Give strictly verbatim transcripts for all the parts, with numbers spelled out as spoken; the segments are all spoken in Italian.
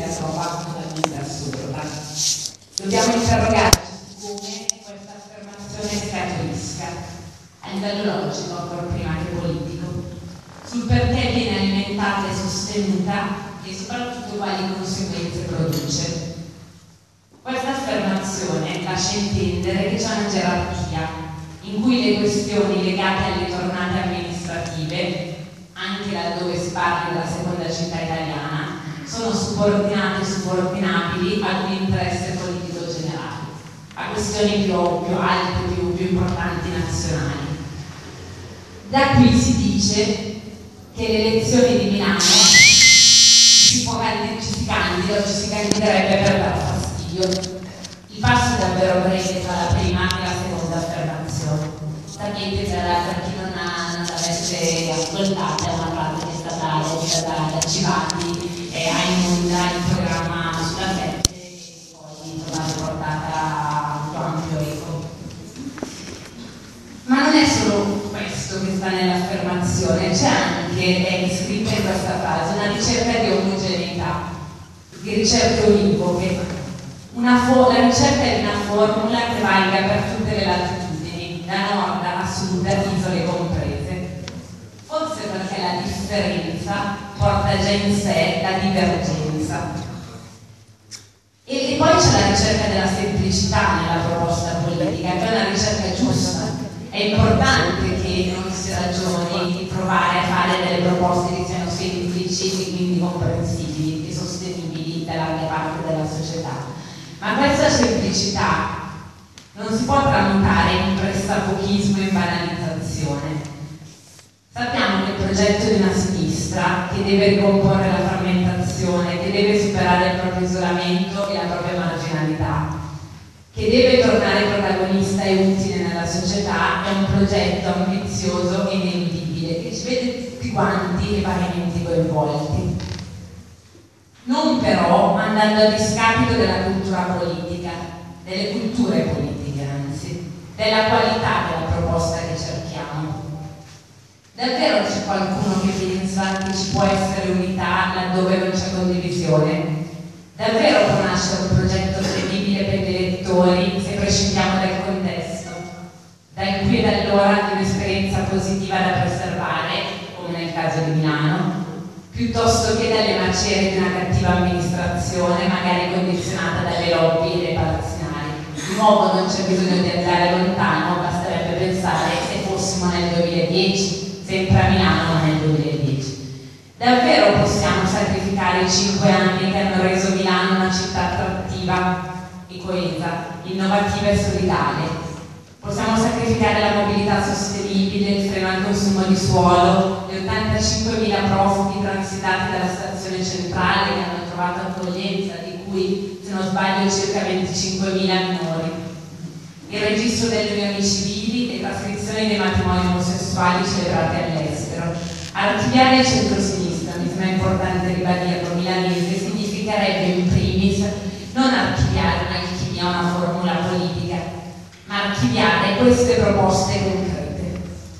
la trova totalmente assurda. Dobbiamo interrogarci su come questa affermazione scaturisca a livello logico, ancora prima che politico, sul perché viene alimentata e sostenuta e soprattutto quali conseguenze produce. Questa affermazione lascia intendere che c'è una gerarchia in cui le questioni legate alle tornate amministrative, anche laddove si parli della seconda città italiana, sono subordinate e subordinabili ad un interesse politico generale, a questioni più, più alte, più, più importanti nazionali. Da qui si dice che le elezioni di Milano si può candidare, ci si candida o ci si candiderebbe per dar fastidio. Il passo è davvero breve tra la prima e la seconda affermazione. Sapete, per chi non, ha, non l'avesse ascoltata, è una parte che è stata letta da, da Civati e ha in onda il programma sulla sette e poi trovate portata a un ampio eco. Ma non è solo questo che sta nell'affermazione, c'è anche, è scritta in questa frase, una ricerca di omogeneità, di ricerche univoche. Una la ricerca di una formula che valga per tutte le latitudini, da nord a sud, isole comprese. Forse perché la differenza porta già in sé la divergenza. E, e poi c'è la ricerca della semplicità nella proposta politica, che è una ricerca giusta. È importante che non si ragioni di provare a fare delle proposte che siano semplici e quindi comprensibili e sostenibili da larga parte della società. Ma questa semplicità non si può tramutare in pressapochismo e in banalizzazione. Sappiamo che il progetto di una sinistra che deve ricomporre la frammentazione, che deve superare il proprio isolamento e la propria marginalità, che deve tornare protagonista e utile nella società, è un progetto ambizioso e ineludibile, che ci vede tutti quanti e variamente coinvolti. Non però andando a discapito della cultura politica, delle culture politiche anzi, della qualità della proposta che cerchiamo. Davvero c'è qualcuno che pensa che ci può essere unità laddove non c'è condivisione? Davvero può nascere un progetto credibile per gli elettori se prescindiamo dal contesto, da qui ed allora di un'esperienza positiva da preservare, come nel caso di Milano, piuttosto che dalle macerie di una cattiva amministrazione, magari condizionata dalle lobby e dai palazzinari. Di nuovo non c'è bisogno di andare lontano, basterebbe pensare se fossimo nel duemiladieci, sempre a Milano ma nel duemiladieci. Davvero possiamo sacrificare i cinque anni che hanno reso Milano una città attrattiva e coesa, innovativa e solidale? Possiamo sacrificare la mobilità sostenibile, il freno al consumo di suolo, gli ottantacinquemila profughi transitati dalla stazione centrale che hanno trovato accoglienza, di cui, se non sbaglio, circa venticinquemila minori, il registro delle unioni civili, le trascrizioni dei matrimoni omosessuali celebrati all'estero. Archiviare il centro-sinistra, mi sembra importante ribadirlo, milanese, significherebbe in primis non archiviare un'alchimia, una formula politica, ma archiviare queste proposte concrete.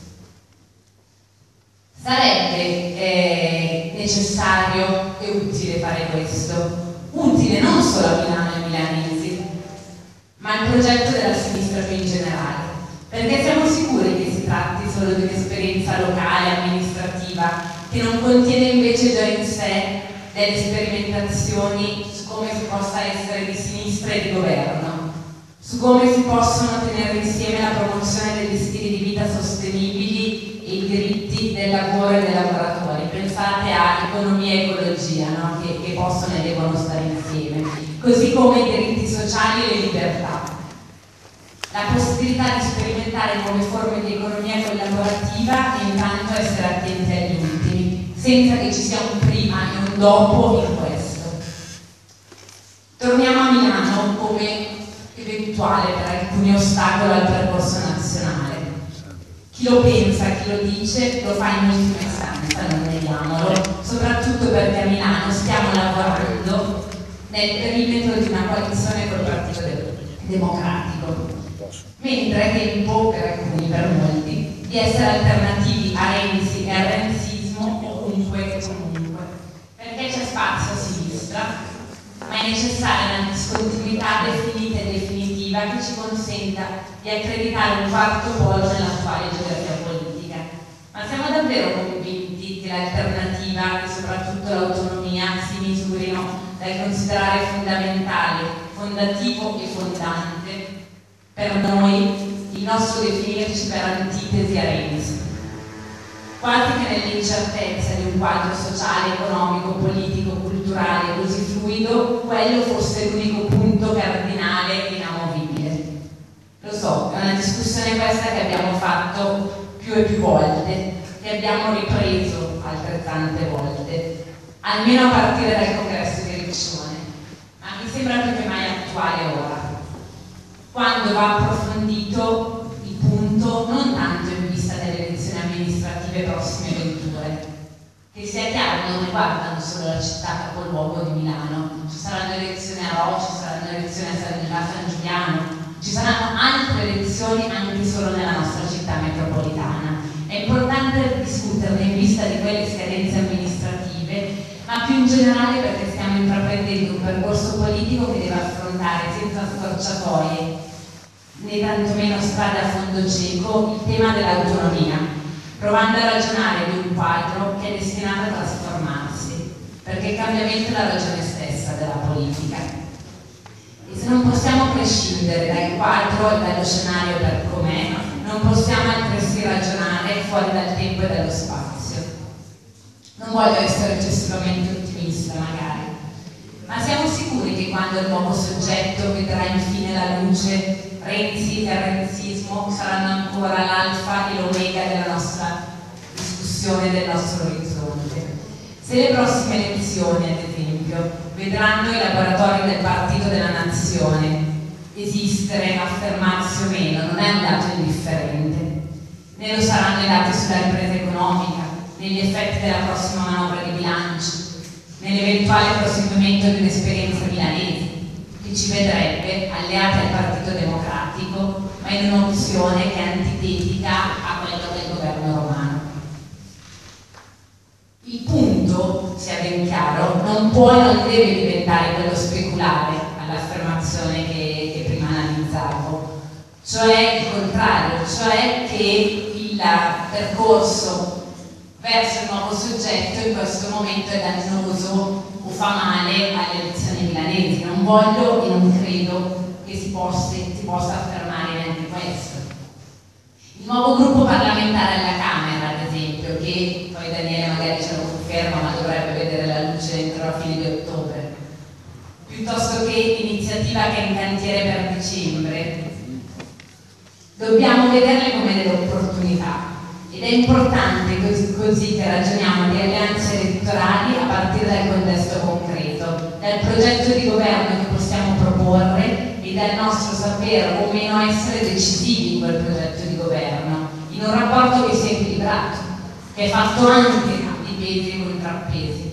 Sarebbe eh, necessario e utile fare questo, utile non solo a Milano e ai milanesi, ma al progetto della sinistra più in generale, perché siamo sicuri che si tratti solo di un'esperienza locale, amministrativa, che non contiene invece già in sé delle sperimentazioni su come si possa essere di sinistra e di governo, su come si possono tenere insieme la promozione degli stili di vita sostenibili e i diritti del lavoro e dei lavoratori. Pensate a economia e ecologia, no? che, che possono e devono stare insieme, così come i diritti sociali e le libertà. La possibilità di sperimentare nuove forme di economia collaborativa e intanto essere attenti agli ultimi, senza che ci sia un prima e un dopo in questo. Torniamo a Milano come eventuale per alcuni ostacoli al percorso nazionale. Chi lo pensa, chi lo dice, lo fa in ultima istanza, non neghiamolo, soprattutto perché a Milano stiamo lavorando nel perimetro di una coalizione col Partito Democratico, mentre è tempo per alcuni, per molti, di essere alternativi a Renzi e al renzismo ovunque e comunque, perché c'è spazio a sinistra è necessaria una discontinuità definita e definitiva che ci consenta di accreditare un quarto polo nell'attuale geografia politica. Ma siamo davvero convinti che l'alternativa e soprattutto l'autonomia si misurino dal considerare fondamentale, fondativo e fondante per noi il nostro definirci per antitesi a Renzi? Quasi che nell'incertezza di un quadro sociale, economico, politico, culturale così fluido, quello fosse l'unico punto cardinale e inamovibile. Lo so, è una discussione questa che abbiamo fatto più e più volte, che abbiamo ripreso altrettante volte, almeno a partire dal congresso di Riccione, ma mi sembra più che mai attuale ora, quando va approfondito il punto non tanto in vista delle elezioni amministrative prossime venture, che sia chiaro non riguardano solo la città capoluogo di Milano, ci saranno elezioni a Rho, ci saranno elezioni a San, a San Giuliano, ci saranno altre elezioni anche solo nella nostra città metropolitana. È importante discuterne in vista di quelle scadenze amministrative, ma più in generale perché stiamo intraprendendo un percorso politico che deve affrontare senza scorciatoie né tantomeno strade a fondo cieco il tema dell'autonomia, provando a ragionare di un quadro che è destinato a trasformarsi, perché il cambiamento è la ragione stessa della politica. E se non possiamo prescindere dal quadro e dallo scenario per com'è, non possiamo altresì ragionare fuori dal tempo e dallo spazio. Non voglio essere eccessivamente ottimista, magari, ma siamo sicuri che quando il nuovo soggetto vedrà infine la luce, Renzi e il renzismo saranno ancora l'alfa e l'omega della nostra discussione, del nostro orizzonte? Se le prossime elezioni, ad esempio, vedranno i laboratori del Partito della Nazione esistere, affermarsi o meno, non è un dato indifferente, né lo saranno i dati sulla ripresa economica, negli effetti della prossima manovra di bilancio, nell'eventuale proseguimento di un'esperienza milanese, che ci vedrebbe alleati al Partito Democratico, ma in un'opzione che è antitetica a quello del governo romano. Il punto, sia ben chiaro, non può e non deve diventare quello speculare all'affermazione che, che prima analizzavo, cioè il contrario, cioè che il percorso verso il nuovo soggetto in questo momento è dannoso o fa male alle elezioni milanesi. Non voglio e non credo che si possa, si possa affermare neanche questo. Il nuovo gruppo parlamentare alla Camera, ad esempio, che poi Daniele magari ce lo conferma, ma dovrebbe vedere la luce entro la fine di ottobre, piuttosto che l'iniziativa che è in cantiere per dicembre, dobbiamo vederle come delle opportunità. Ed è importante così, così che ragioniamo di alleanze elettorali a partire dal contesto concreto, dal progetto di governo che possiamo proporre e dal nostro saper o meno essere decisivi in quel progetto di governo, in un rapporto che sia equilibrato, che è fatto anche di pesi e contrappesi.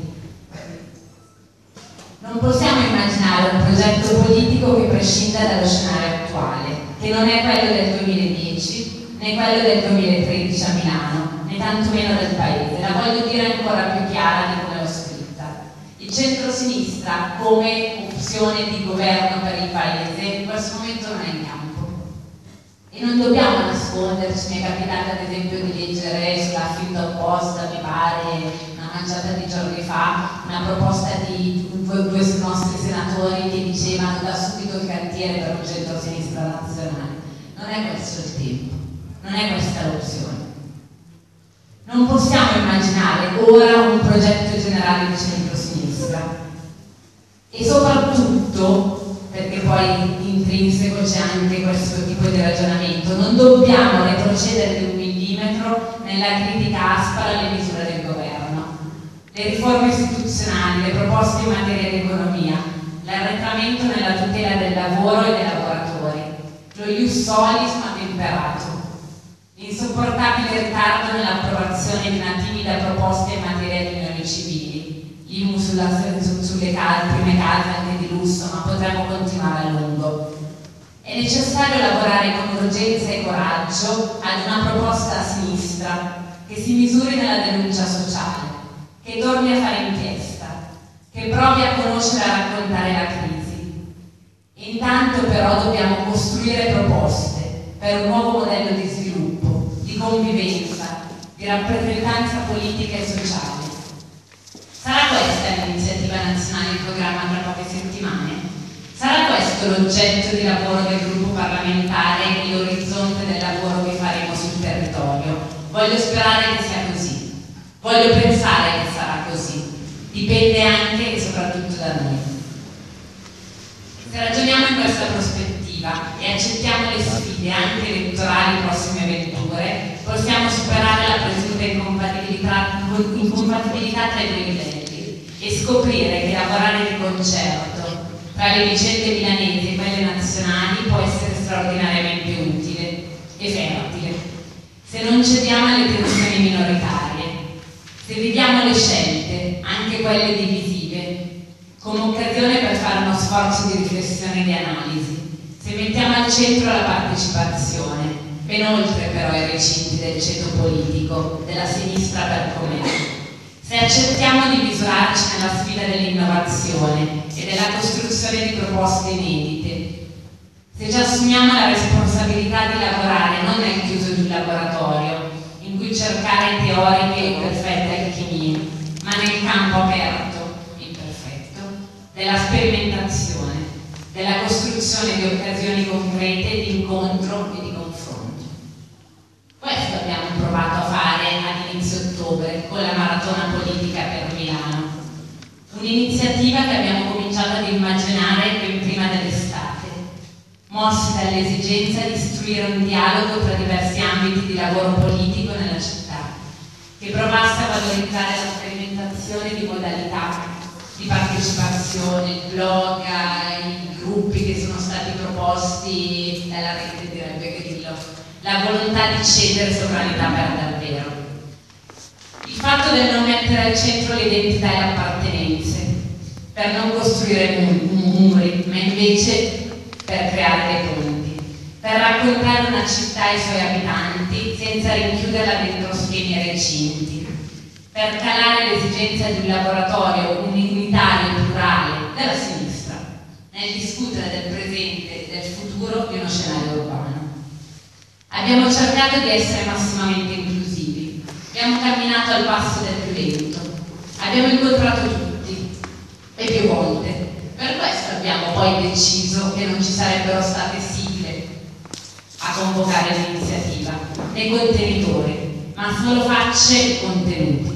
Non possiamo immaginare un progetto politico che prescinda dallo scenario attuale, che non è quello del duemiladieci, né quello del duemilatredici a Milano, né tantomeno del Paese. La voglio dire ancora più chiara di come l'ho scritta. Il centro-sinistra come opzione di governo per il Paese in questo momento non è in campo. E non dobbiamo nasconderci, mi è capitato ad esempio di leggere sulla Field Post, mi pare, una manciata di giorni fa, una proposta di due, due nostri senatori che dicevano da subito il cantiere per un centro-sinistra nazionale. Non è questo il tempo. Non è questa l'opzione. Non possiamo immaginare ora un progetto generale di centrosinistra e soprattutto, perché poi intrinseco c'è anche questo tipo di ragionamento, non dobbiamo retrocedere di un millimetro nella critica aspra alle misure del governo. Le riforme istituzionali, le proposte in materia di economia, l'arretramento nella tutela del lavoro e dei lavoratori, lo ius solis ma temperato, l'insopportabile ritardo nell'approvazione di una timida proposta in materia di unioni civili, l'I M U sulla, su, sulle case, prime case anche di lusso, ma potremmo continuare a lungo. È necessario lavorare con urgenza e coraggio ad una proposta a sinistra che si misuri nella denuncia sociale, che torni a fare inchiesta, che provi a conoscere e a raccontare la crisi, Intanto però dobbiamo costruire proposte per un nuovo modello di sviluppo, di convivenza, di rappresentanza politica e sociale. Sarà questa l'iniziativa nazionale in programma tra poche settimane? Sarà questo l'oggetto di lavoro del gruppo parlamentare e l'orizzonte del lavoro che faremo sul territorio? Voglio sperare che sia così. Voglio pensare che sarà così. Dipende anche e soprattutto da noi. Se ragioniamo in questa prospettiva e accettiamo le sfide anche elettorali prossime avventure, possiamo superare la presunta incompatibilità, incompatibilità tra i due livelli e scoprire che lavorare di concerto tra le vicende milanesi e quelle nazionali può essere straordinariamente utile e fertile. Se non cediamo alle tensioni minoritarie, se vediamo le scelte, anche quelle divisive, come occasione per fare uno sforzo di riflessione e di analisi, se mettiamo al centro la partecipazione, ben oltre però i recinti del ceto politico, della sinistra per com'è, se accettiamo di misurarci nella sfida dell'innovazione e della costruzione di proposte inedite, se ci assumiamo la responsabilità di lavorare non nel chiuso di un laboratorio, in cui cercare teoriche e perfette alchimie, ma nel campo aperto, imperfetto, della sperimentazione, della costruzione di occasioni concrete di incontro e di confronto. Questo abbiamo provato a fare ad inizio ottobre con la Maratona Politica per Milano, un'iniziativa che abbiamo cominciato ad immaginare ben prima dell'estate, mossi dall'esigenza di istruire un dialogo tra diversi ambiti di lavoro politico nella città, che provasse a valorizzare la sperimentazione di modalità di partecipazione, il blog, i gruppi che sono stati proposti dalla rete, direbbe Grillo, la volontà di cedere sovranità per davvero. Il fatto del non mettere al centro le identità e le appartenenze, per non costruire muri, ma invece per creare dei ponti, per raccontare una città e i suoi abitanti senza rinchiuderla dentro schemi e recinti, per calare l'esigenza di un laboratorio unitario e plurale della sinistra nel discutere del presente e del futuro di uno scenario urbano. Abbiamo cercato di essere massimamente inclusivi, abbiamo camminato al passo del più lento, abbiamo incontrato tutti e più volte. Per questo abbiamo poi deciso che non ci sarebbero state sigle a convocare l'iniziativa, né contenitori, ma solo facce e contenuti.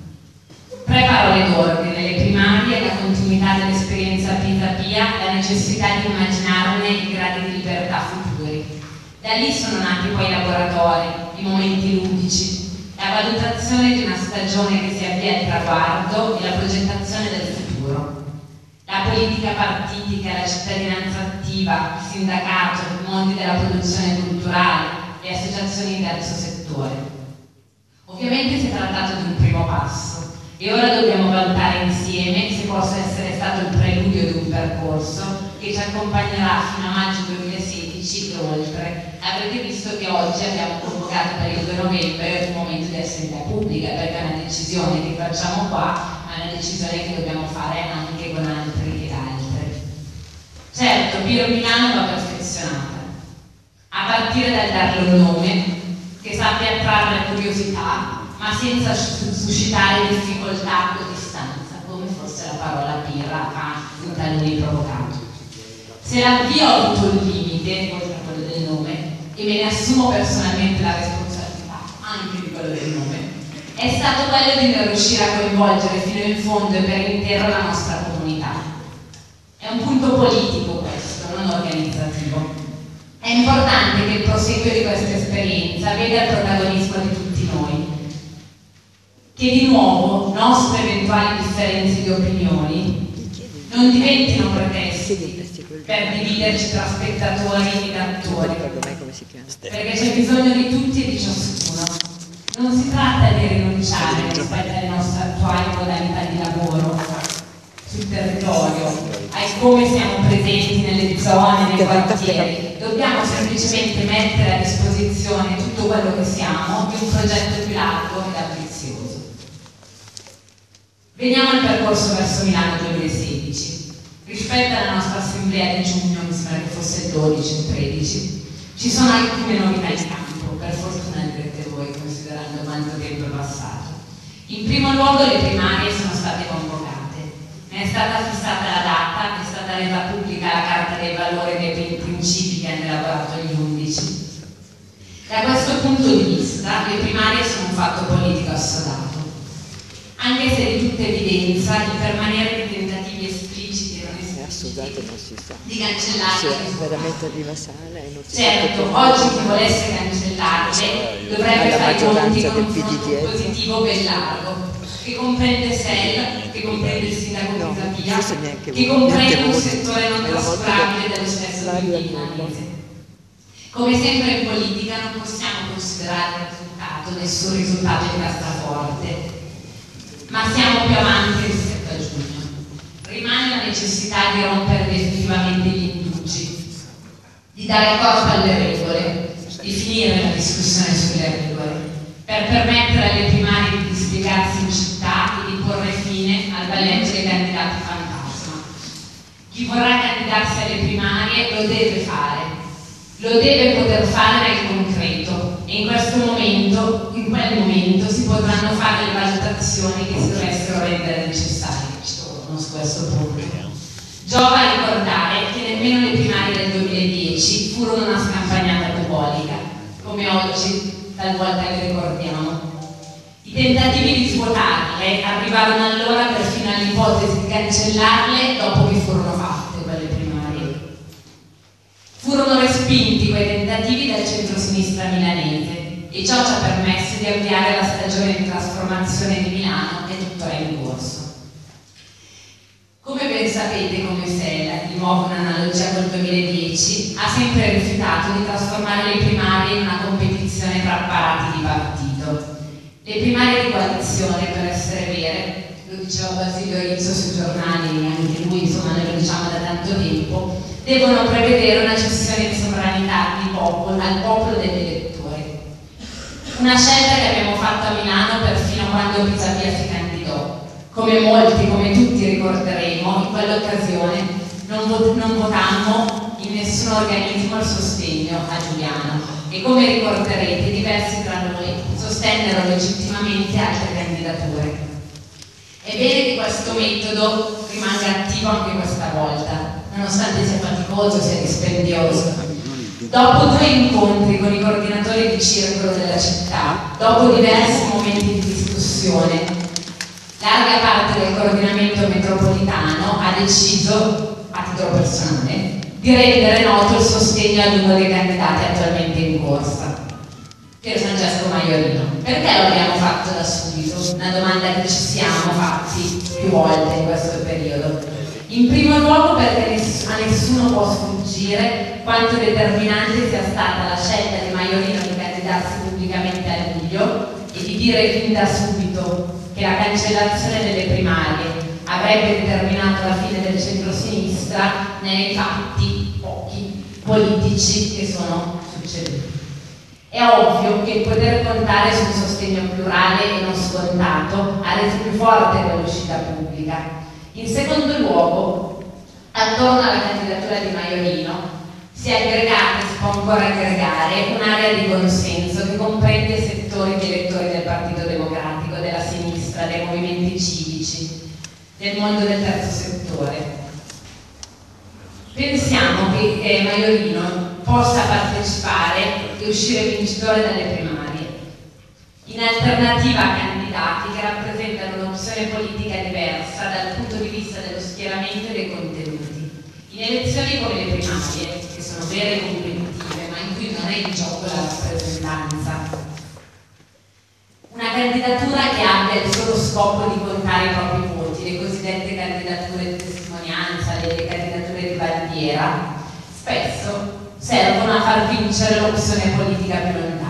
Tre parole d'ordine: le primarie, la continuità dell'esperienza Pisa-Pia, la necessità di immaginarne i gradi di libertà futuri. Da lì sono nati poi i laboratori, i momenti ludici, la valutazione di una stagione che si avvia al traguardo e la progettazione del futuro. La politica partitica, la cittadinanza attiva, il sindacato, i mondi della produzione culturale, le associazioni di terzo settore. Ovviamente si è trattato di un primo passo e ora dobbiamo valutare insieme se possa essere stato il preludio di un percorso che ci accompagnerà fino a maggio duemilasedici e oltre. Avrete visto che oggi abbiamo convocato per il due novembre un momento di assemblea pubblica, perché è una decisione che facciamo qua, ma è una decisione che dobbiamo fare anche con altri ed altre. Certo, Piro Milano va perfezionata, a partire dal darle un nome che sappia attrarre curiosità, ma senza suscitare difficoltà o distanza, come fosse la parola birra ha in taluni provocato. Se l'avvio ha avuto un limite, oltre a quello del nome, e me ne assumo personalmente la responsabilità anche di quello del nome, è stato quello di non riuscire a coinvolgere fino in fondo e per intero la nostra comunità. È un punto politico questo, non organizzativo. È importante che il proseguio di questa esperienza veda il protagonismo di tutti noi, che di nuovo nostre eventuali differenze di opinioni non diventino pretesti per dividerci tra spettatori ed attori, perché c'è bisogno di tutti e di ciascuno. Non si tratta di rinunciare rispetto alle nostre attuali modalità di lavoro sul territorio, ai come siamo presenti nelle zone, nei quartieri. Dobbiamo semplicemente mettere a disposizione tutto quello che siamo di un progetto più largo ed ambizioso. Veniamo al percorso verso Milano duemilasedici. Rispetto rispetto alla nostra assemblea di giugno, mi sembra che fosse il dodici o il tredici, ci sono alcune novità in campo, per fortuna direte voi, considerando quanto tempo è passato. In primo luogo le primarie sono state convocate, ne è stata fissata la data, è stata resa pubblica la carta dei valori e dei principi che hanno elaborato gli undici. Da questo punto di vista le primarie sono un fatto politico assodato, anche se di tutta evidenza il permanere di tentativi espliciti e non espliciti non si sa. di cancellarle. Sì, veramente arriva sala e non si certo, sa oggi chi volesse cancellarle dovrebbe fare i conti con un fronte positivo ben largo, che comprende S E L, che comprende il sindaco no, Pisapia, neanche che comprende un settore non trascurabile dello stesso Milanese. Come sempre in politica non possiamo considerare il risultato nessun risultato di cassaforte, ma siamo più avanti rispetto a giugno. Rimane la necessità di rompere definitivamente gli indugi, di dare corpo alle regole, di finire la discussione sulle regole, per permettere alle primarie di dispiegarsi in città e di porre fine al balleggio dei candidati fantasma. Chi vorrà candidarsi alle primarie lo deve fare, lo deve poter fare nel concreto e in questo momento, in quel momento, si potranno fare le valutazioni che si dovessero rendere necessarie. Ci torno su questo punto. Giova ricordare che nemmeno le primarie del duemiladieci furono una scampagnata bucolica, come oggi talvolta le ricordiamo. I tentativi di svuotarle arrivarono allora perfino all'ipotesi di cancellarle dopo che furono fatte quelle primarie. Furono respinti quei tentativi dal centro-sinistra milanese e ciò ci ha permesso di avviare la stagione di trasformazione di Milano che è tuttora in corso. Come ben sapete, come S E L, di nuovo un'analogia col duemiladieci, ha sempre rifiutato di trasformare le primarie in una competizione tra apparati di partito. Le primarie di coalizione, per essere vere, lo diceva Basilio Rizzo sui giornali, anche lui, insomma, noi lo diciamo da tanto tempo, devono prevedere una cessione di sovranità di popolo, al popolo degli elettori. Una scelta che abbiamo fatto a Milano perfino quando Pisapia si candidò. Come molti, come tutti ricorderemo, in quell'occasione non, vot non votammo in nessun organismo il sostegno a Giuliano e come ricorderete diversi tra noi sostennero legittimamente altre candidature. È bene che questo metodo rimanga attivo anche questa volta, nonostante sia faticoso, sia dispendioso. Dopo due incontri con i coordinatori di circolo della città, dopo diversi momenti di discussione, larga parte del coordinamento metropolitano ha deciso, a titolo personale, di rendere noto il sostegno ad uno dei candidati attualmente in corsa, Pier Francesco Maiorino. Perché lo abbiamo fatto da subito? Una domanda che ci siamo fatti più volte in questo periodo. In primo luogo perché ness a nessuno può sfuggire quanto determinante sia stata la scelta di Maiorino di candidarsi pubblicamente a luglio e di dire fin da subito che la cancellazione delle primarie avrebbe determinato la fine del centro-sinistra nei fatti pochi politici che sono succeduti. È ovvio che poter contare su un sostegno plurale e non scontato ha reso più forte quell'uscita pubblica. In secondo luogo, attorno alla candidatura di Maiorino si è aggregata e si può ancora aggregare un'area di consenso che comprende settori di elettori del Partito Democratico, della sinistra, dei movimenti civici, del mondo del terzo settore. Pensiamo che eh, Maiorino possa partecipare e uscire vincitore dalle primarie, in alternativa a candidati che rappresentano un'opzione politica diversa dal punto di vista dello schieramento e dei contenuti. In elezioni come le primarie, che sono vere e competitive, ma in cui non è in gioco la rappresentanza, una candidatura che abbia il solo scopo di contare i propri voti, le cosiddette candidature di testimonianza, le candidature di bandiera, spesso servono a far vincere l'opzione politica più lontana.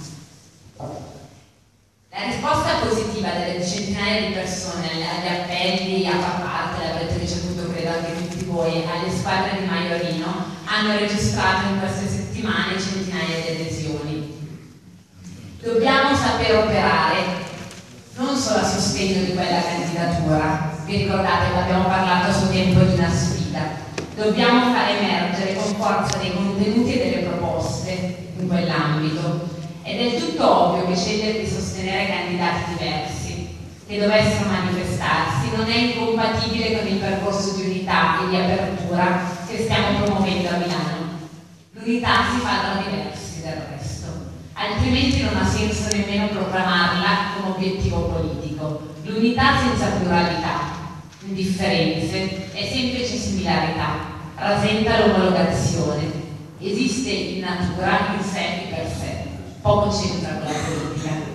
La risposta positiva delle centinaia di persone agli appelli a far parte, l'avrete ricevuto credo anche tutti voi, alle squadre di Maiorino, hanno registrato in queste settimane centinaia di adesioni. Dobbiamo saper operare non solo a sostegno di quella candidatura, vi ricordate che abbiamo parlato a suo tempo di una sfida, dobbiamo far emergere con forza dei contenuti e delle proposte in quell'ambito. È del tutto ovvio che scegliere di sostenere candidati diversi che dovessero manifestarsi non è incompatibile con il percorso di unità e di apertura che stiamo promuovendo a Milano. L'unità si fa da diversi del resto, altrimenti non ha senso nemmeno proclamarla come obiettivo politico. L'unità senza pluralità, differenze e semplice similarità rasenta l'omologazione, esiste in natura, in sé e per sé, poco c'entra con la politica.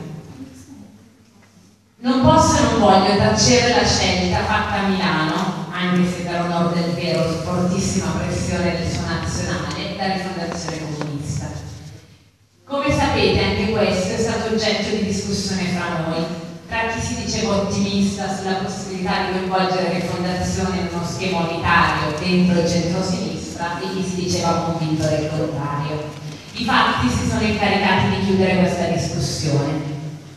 Non posso e non voglio tacere la scelta fatta a Milano, anche se per onor del vero fortissima pressione del suo nazionale, da Rifondazione Comunista. Come sapete, anche questo è stato oggetto di discussione fra noi, tra chi si diceva ottimista sulla possibilità di coinvolgere Rifondazione in uno schema unitario dentro il centro-sinistra e chi si diceva convinto del contrario. I fatti si sono incaricati di chiudere questa discussione.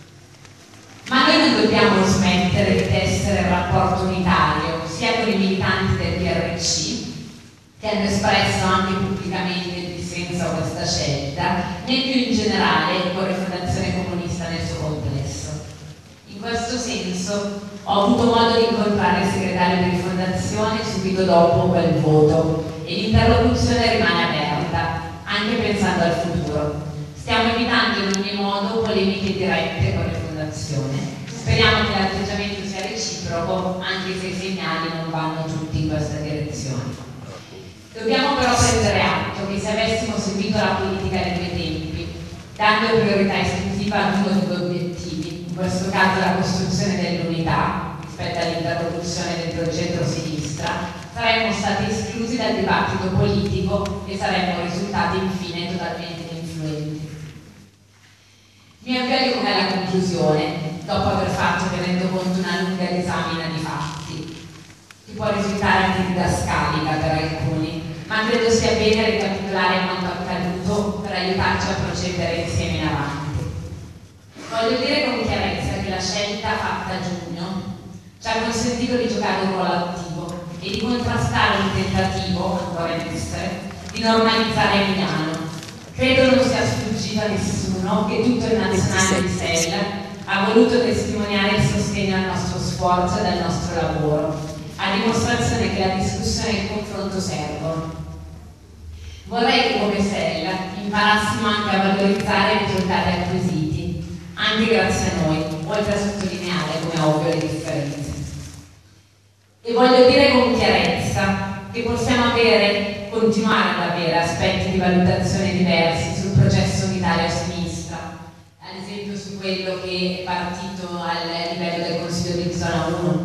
Ma noi non dobbiamo smettere di tessere il rapporto unitario sia con i militanti del P R C, che hanno espresso anche pubblicamente il dissenso a questa scelta, né più in generale con Rifondazione Comunista nel suo complesso. In questo senso ho avuto modo di incontrare il segretario di Rifondazione subito dopo quel voto e l'interlocuzione rimane aperta, anche pensando al futuro. Stiamo evitando in ogni modo polemiche dirette con Rifondazione. Speriamo che l'atteggiamento sia reciproco, anche se i segnali non vanno tutti in questa direzione. Dobbiamo però prendere atto che se avessimo seguito la politica dei due tempi, dando priorità esclusiva ad uno dei due obiettivi, in questo caso la costruzione dell'unità rispetto all'interlocuzione dentro il centro-sinistra, saremmo stati esclusi dal dibattito politico e saremmo risultati infine totalmente influenti. Mi avvio alla conclusione, dopo aver fatto, tenendo conto, una lunga disamina di fatti, che può risultare anche didascalica per alcuni, ma credo sia bene ricapitolare quanto accaduto per aiutarci a procedere insieme in avanti. Voglio dire con chiarezza che la scelta fatta a giugno ci ha consentito di giocare un ruolo attivo e di contrastare un tentativo, ancora in essere, di normalizzare Milano. Credo non sia sfuggito a nessuno che tutto il nazionale di Sella ha voluto testimoniare il sostegno al nostro sforzo e al nostro lavoro, a dimostrazione che la discussione e il confronto servono. Vorrei che come Sella imparassimo anche a valorizzare i risultati acquisiti, anche grazie a noi, oltre a sottolineare, come ovvio, le differenze. E voglio dire con chiarezza che possiamo avere, continuare ad avere aspetti di valutazione diversi sul processo unitario a sinistra, ad esempio su quello che è partito al livello del Consiglio di zona uno,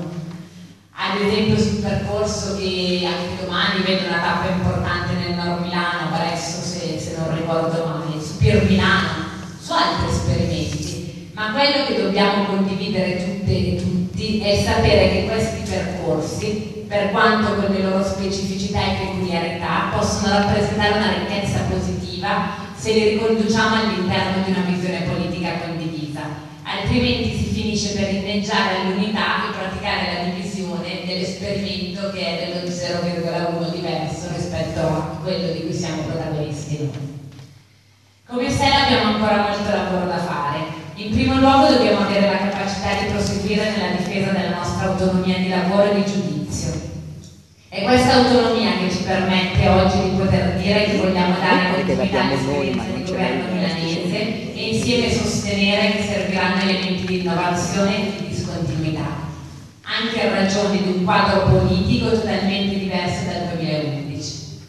ad esempio sul percorso che anche domani vede una tappa importante nel Nord Milano, Bresso se, se non ricordo male, su Pier Milano, su altri esperimenti, ma quello che dobbiamo condividere tutte e tutti è sapere che questi percorsi, per quanto con le loro specificità e peculiarità, possono rappresentare una ricchezza positiva se li riconduciamo all'interno di una visione politica condivisa, altrimenti si finisce per inneggiare all'unità e praticare la divisione dell'esperimento che è dello zero virgola uno diverso rispetto a quello di cui siamo protagonisti noi. Come Sella abbiamo ancora molto lavoro da fare. In primo luogo dobbiamo avere la capacità di proseguire nella difesa della nostra autonomia di lavoro e di giudizio. È questa autonomia che ci permette oggi di poter dire che vogliamo dare continuità all'esperienza di governo milanese e insieme sostenere che serviranno elementi di innovazione e di discontinuità, anche in ragione di un quadro politico totalmente diverso dal duemilaundici.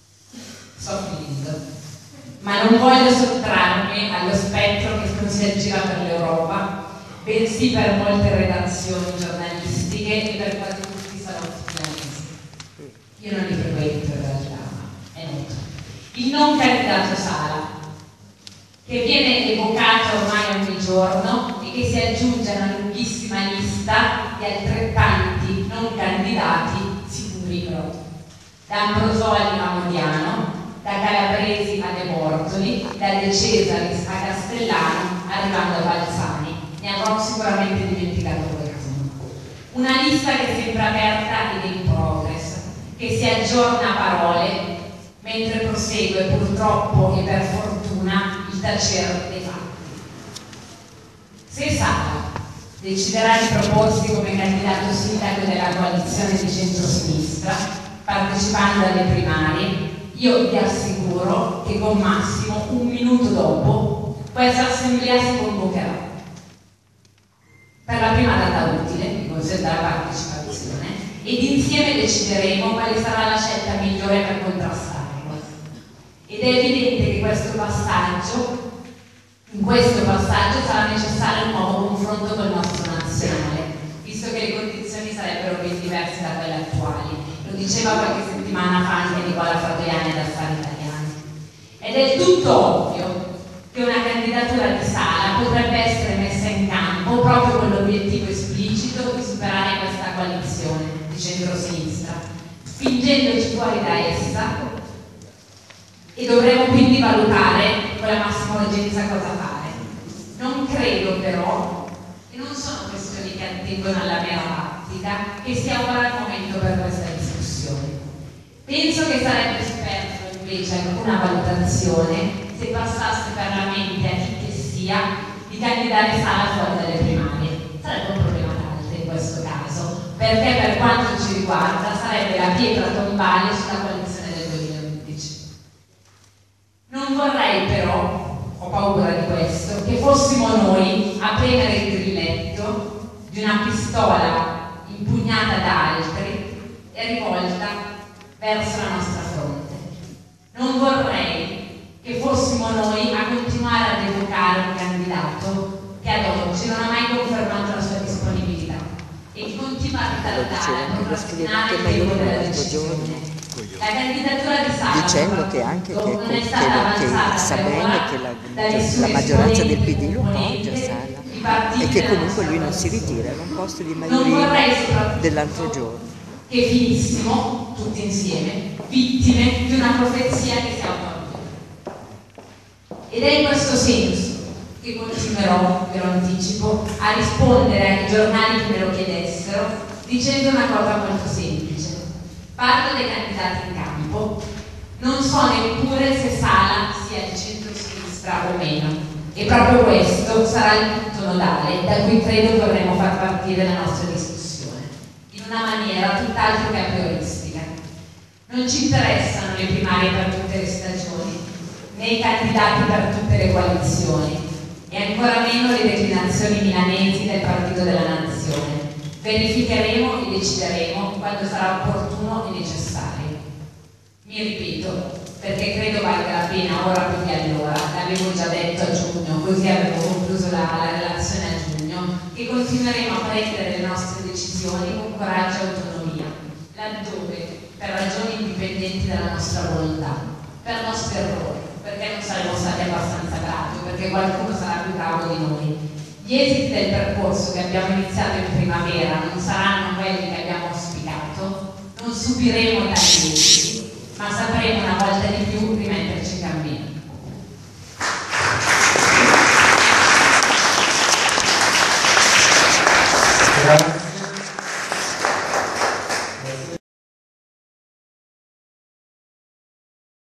Sto finendo. Ma non voglio sottrarmi allo spettro che non si aggira per l'Europa, bensì per molte redazioni giornalistiche e per quasi tutti i salotti milanesi. Io non li frequento in realtà, è noto. Il non candidato Sala, che viene evocato ormai ogni giorno e che si aggiunge a una lunghissima lista di altrettanti non candidati sicuri però. Da Ambrosoli a Modiano, da Calabresi a De Bortoli, da De Cesaris a Castellano, arrivando a Balzani. Ne avrò sicuramente dimenticato qualcuno. Una lista che sembra aperta ed in progress, che che si aggiorna a parole, mentre prosegue purtroppo e per fortuna il tacere dei fatti. Se Sala deciderà di proporsi come candidato sindaco della coalizione di centrosinistra, partecipando alle primarie, io vi assicuro che con massimo un minuto dopo questa assemblea si convocherà per la prima data utile, che consente la partecipazione, ed insieme decideremo quale sarà la scelta migliore per contrastarlo. Ed è evidente che questo passaggio, in questo passaggio sarà necessario un nuovo confronto col nostro nazionale, visto che le condizioni sarebbero ben diverse da quelle attuali. Lo diceva qualche settimana fa anche Nicola Fratoianni ad Affari Italiani. Ed è tutto ovvio che una candidatura di Sala potrebbe essere messa in campo proprio con l'obiettivo esplicito di superare questa coalizione di centrosinistra, spingendoci fuori da essa, e dovremo quindi valutare con la massima urgenza cosa fare. Non credo però, e non sono questioni che attengono alla mera tattica, che sia ora il momento per questa discussione. Penso che sarebbe superfluo invece alcuna valutazione se passasse per la mente a chi che sia di candidare Sala fuori dalle primarie. Sarebbe un problema d'arte in questo caso, perché per quanto ci riguarda sarebbe la pietra tombale sulla coalizione del duemilaundici. Non vorrei però, ho paura di questo, che fossimo noi a premere il grilletto di una pistola impugnata da altri e rivolta verso la nostra fronte. Non vorrei che fossimo noi a continuare ad evocare un candidato che ad oggi non ha mai confermato la sua disponibilità e che continua a ritardare, a procrastinare il tempo della decisione. La candidatura di Sala, dicendo che anche che, che, che, che sa bene che la, la maggioranza del P D lo appoggia Sala e che comunque lui non si ritira, era un posto di Maiorino dell'altro giorno. Che finissimo tutti insieme vittime di una profezia che si autoavvia. Ed è in questo senso che continuerò, ve lo anticipo, a rispondere ai giornali che me lo chiedessero dicendo una cosa molto semplice. Parlo dei candidati in campo, non so neppure se Sala sia di centrosinistra o meno, e proprio questo sarà il punto nodale da cui credo dovremo far partire la nostra discussione, in una maniera tutt'altro che a prioristica. Non ci interessano le primarie per tutte le stagioni, né i candidati per tutte le coalizioni, e ancora meno le declinazioni milanesi del Partito della Nazione. Verificheremo e decideremo quando sarà opportuno e necessario. Mi ripeto, perché credo valga la pena ora più che allora, l'avevo già detto a giugno, così avevo concluso la, la relazione a giugno, che continueremo a prendere le nostre decisioni con coraggio e autonomia, laddove, per ragioni indipendenti dalla nostra volontà, per nostri errori, perché non saremo stati abbastanza bravi, perché qualcuno sarà più bravo di noi. Gli esiti del percorso che abbiamo iniziato in primavera non saranno quelli che abbiamo auspicato, non subiremo tagli, ma sapremo una volta di più rimetterci in cammino.